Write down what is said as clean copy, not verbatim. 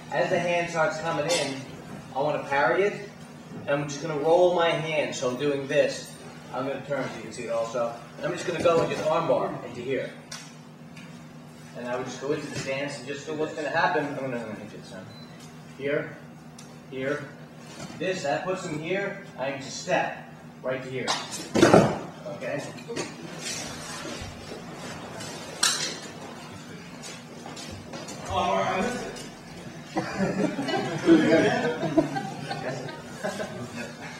as the hand starts coming in, I want to parry it, and I'm just going to roll my hand. So I'm doing this. I'm going to turn so you can see it also. And I'm just going to go and just armbar into here. And I would just go into the stance and just feel what's going to happen. I'm going to hit this now. Here, here, this, that puts him here. I can just step right to here. Okay? Oh, I missed it.